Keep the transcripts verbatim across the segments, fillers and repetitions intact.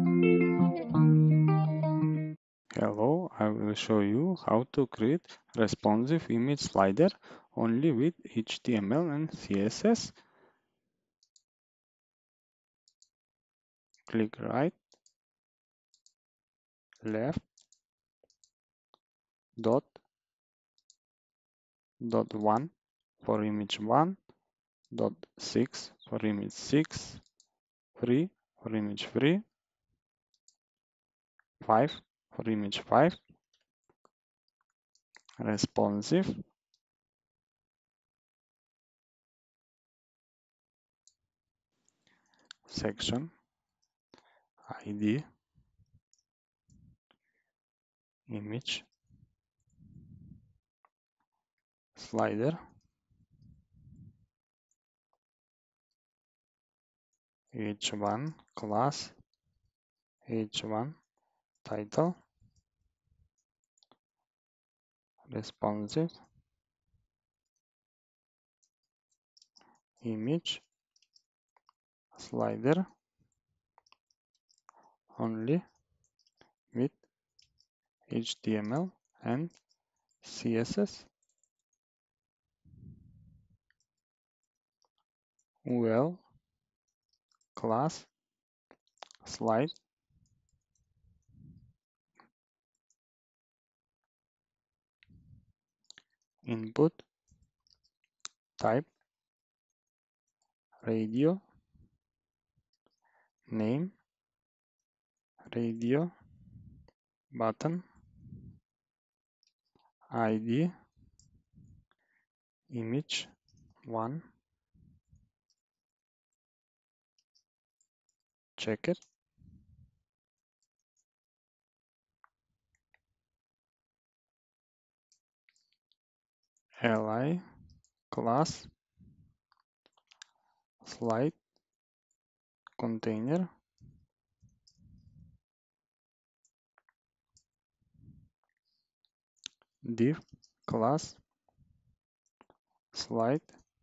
Hello, I will show you how to create responsive image slider only with H T M L and C S S. Click right, left, dot, dot one for image one, dot six for image six, three for image three, five for image five, responsive, section, I D, image, slider, H one class, H one title, responsive, image, slider, only with H T M L and C S S. Well, class, slide, input, type, radio, name, radio, button, I D, image one, check it, li, class, slide, container, div, class, slide,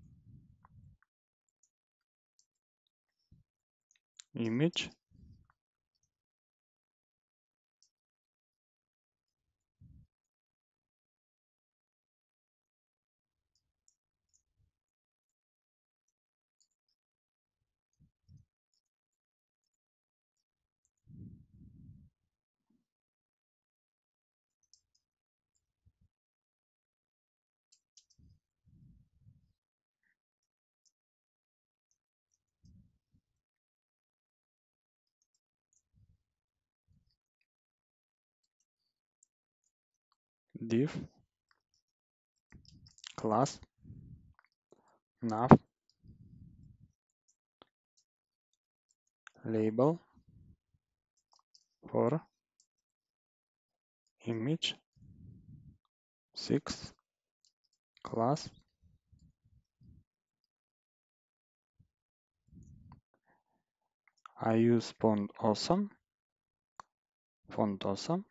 image, div, class, nav, label for image six, class, I use font awesome, font awesome,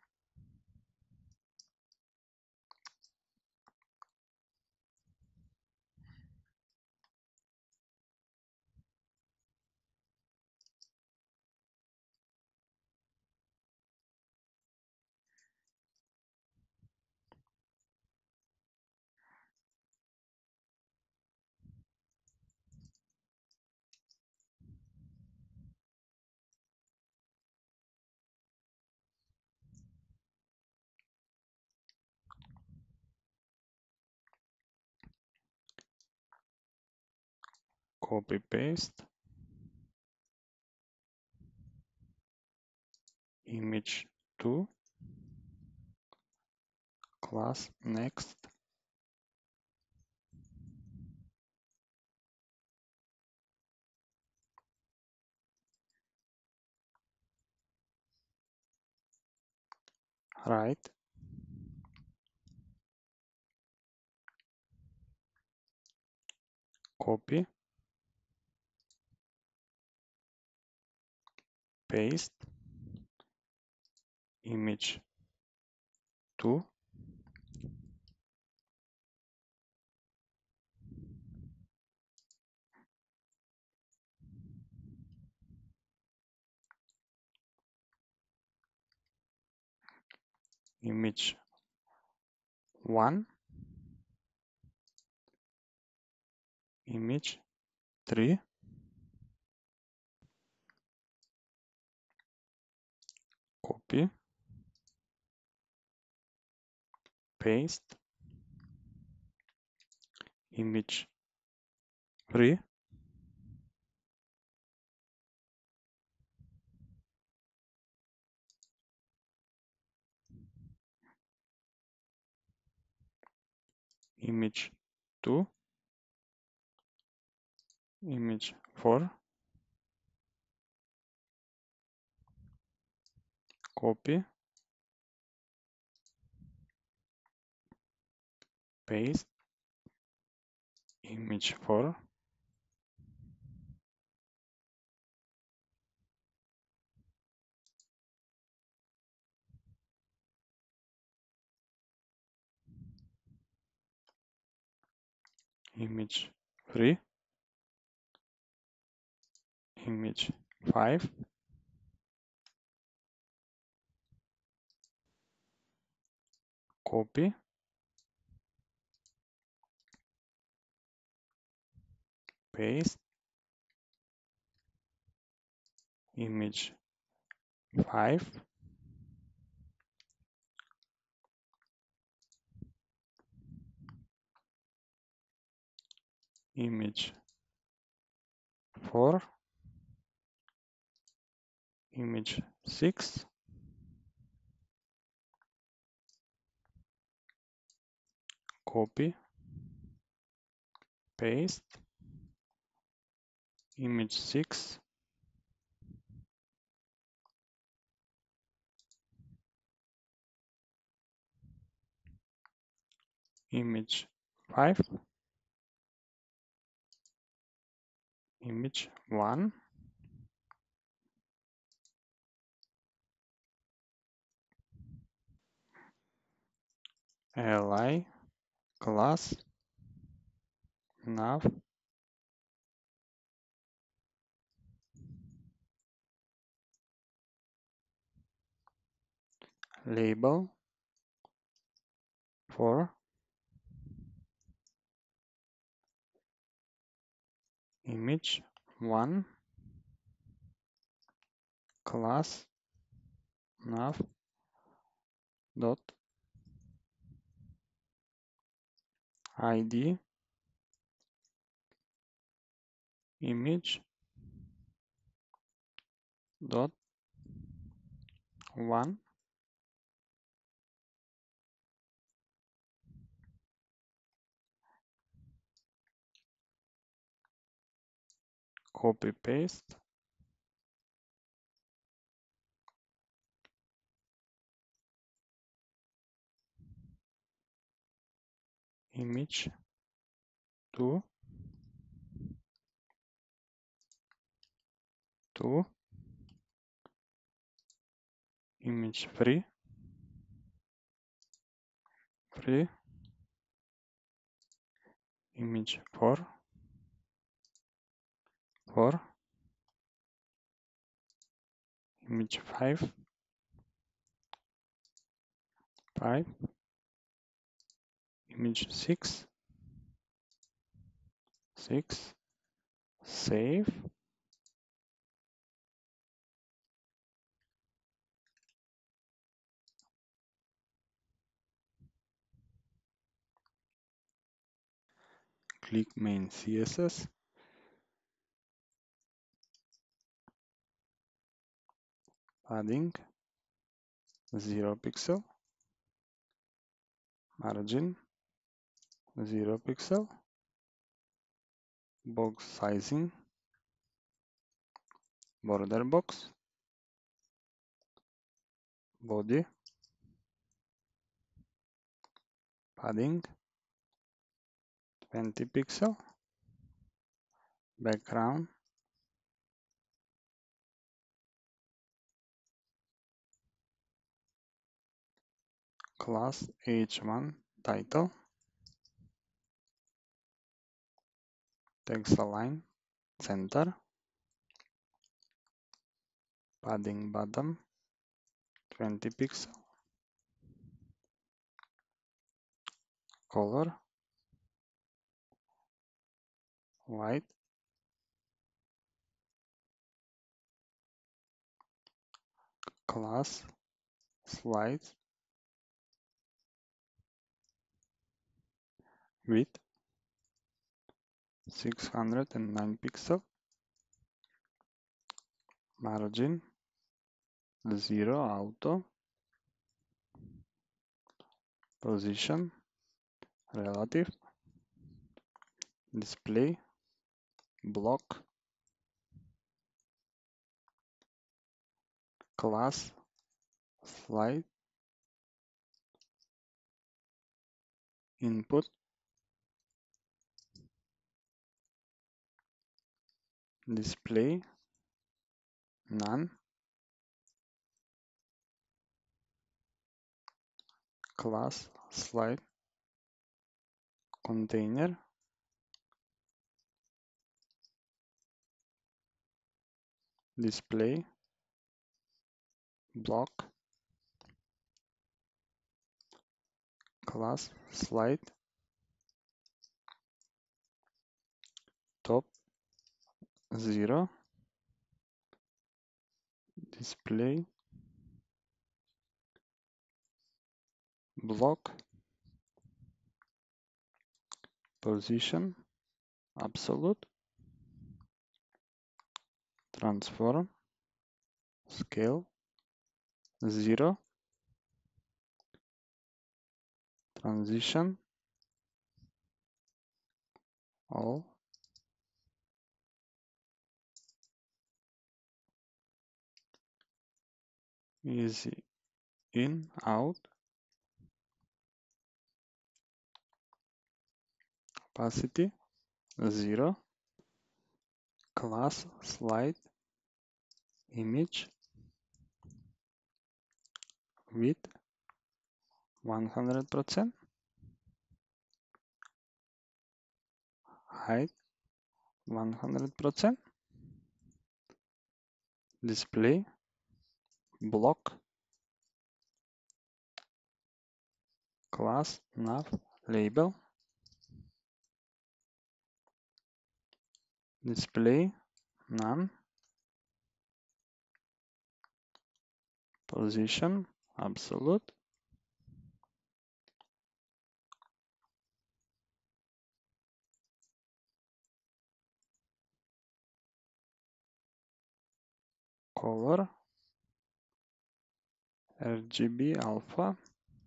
copy paste, image two, class, next, right, copy, paste, image two, image one, image three, copy, paste, image three, image two, image four, copy, paste, image four, image three, image five, copy, paste, image five, image four, image six, copy, paste, image six, image five, image one, li class nav label for image one class nav dot id image dot one, copy paste, image two, two, image three, three, image four, four, image five, five, image six, six, save, click main C S S, padding zero pixel, margin zero pixel, box sizing, border box, body, padding twenty pixel, background, class H one title, text align center, padding bottom twenty pixel, color, white, class, slide, width, six hundred nine pixel, margin, zero auto, position, relative, display, block, class, slide, input, display, none, class, slide, container, display, block, class, slide, top, zero, display, block, position, absolute, transform, scale, zero, transition, all, easy, in, out, opacity, zero, class, slide, image, width, one hundred percent, height, one hundred percent, display, block, class, nav, label, display, none, position, absolute, color, R G B alpha,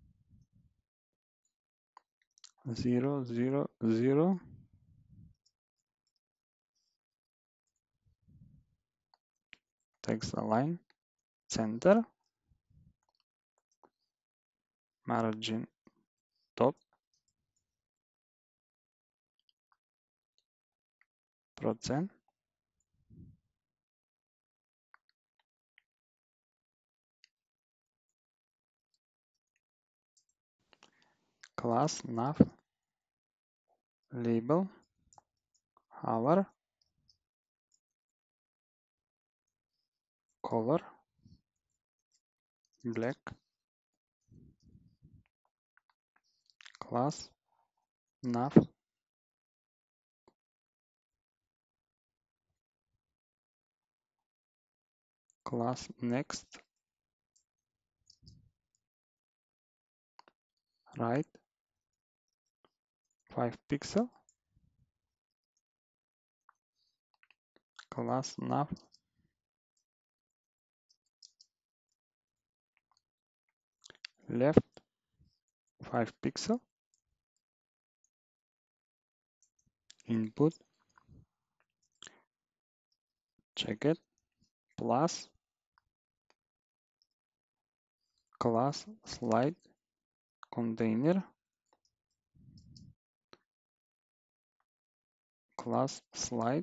zero, zero, zero, text align, center, margin, top, percent, class, nav, label, hour, color, black, class, nav, class, next, right, five pixel, class, nav, left, five pixel, input, check it, plus, class, slide, container, class, slide,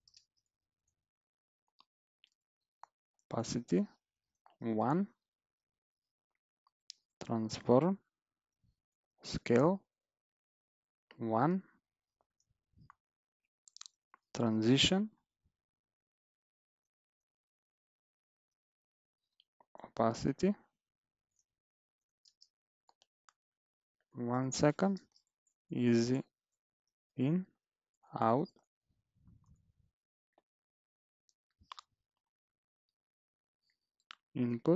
opacity, one, transform, scale, one, transition, opacity, one second, easy in, out, input,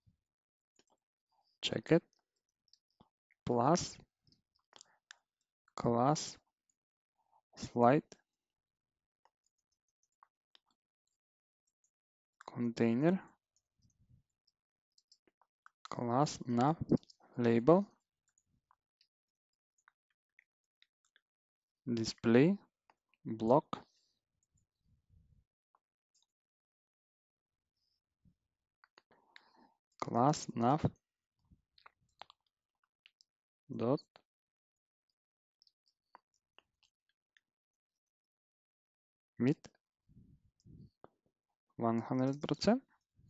check it, plus, class, slide, container, class nav, label, display, block, class nav dot width one hundred percent,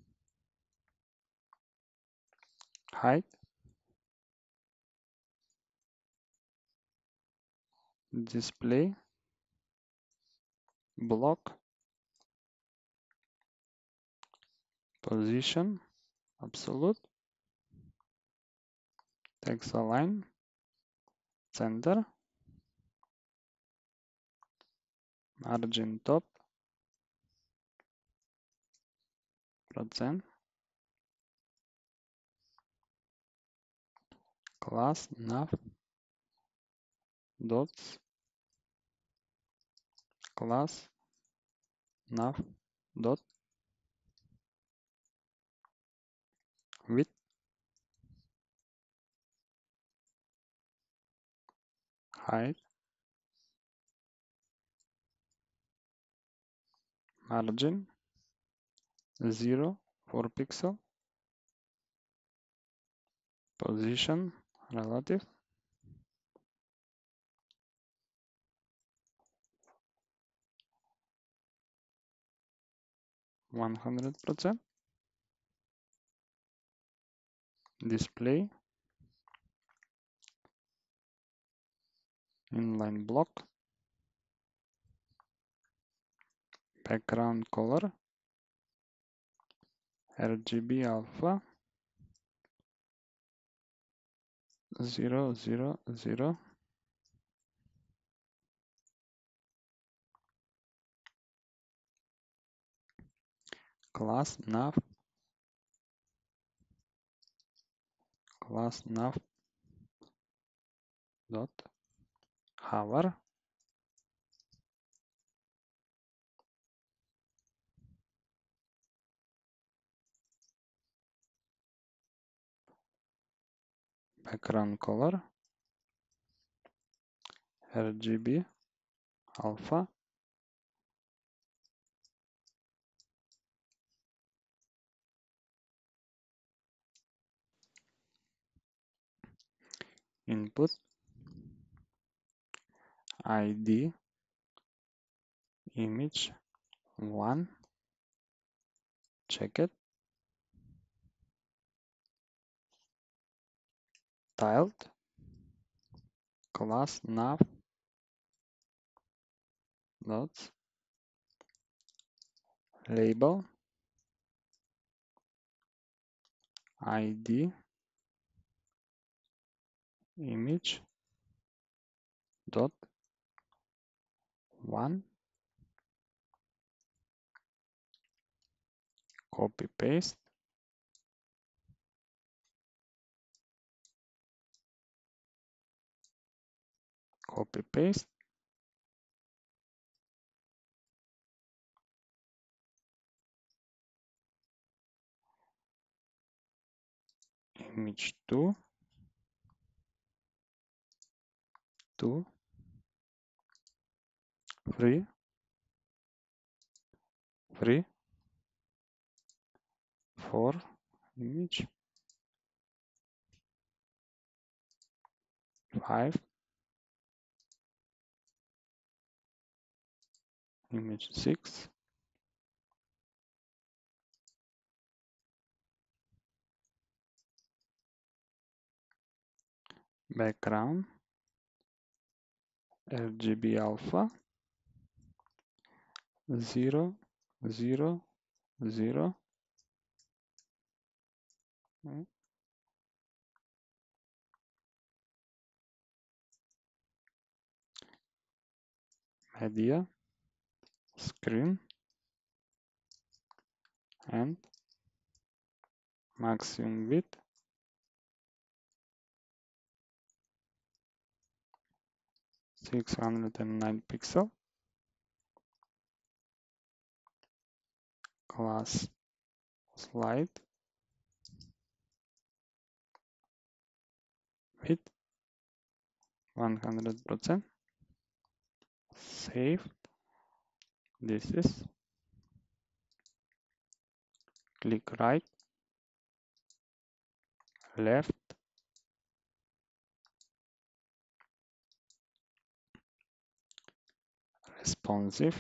height, display, block, position, absolute, text align, center, margin top, percent, class nav dots, class nav dot width, height, margin zero for pixel, position relative, one hundred percent, display, inline block, background color, R G B alpha, zero, zero, zero, class nav, class nav dot hover, background color, R G B alpha, input, I D, image one, check it, tiled, class nav dots, label, I D, image dot one, copy paste, copy paste, image two, two, three, three, four, image, five, image six, background, R G B alpha, zero, zero, zero, mm, media, screen, and maximum width six hundred nine pixel, class slide, width one hundred percent, save. This is click right, left, responsive,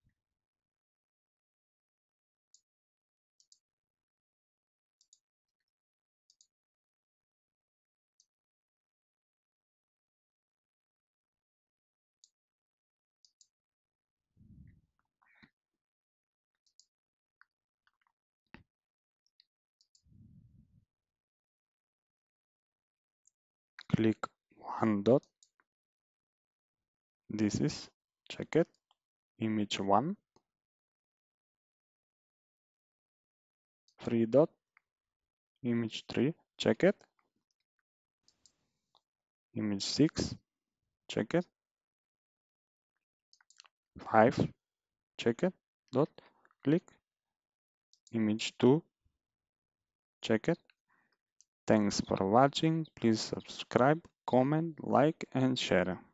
click one dot. This is check it, image one, three dot, image three, check it, image six, check it, five, check it, dot, click, image two, check it. Thanks for watching. Please subscribe, comment, like, and share.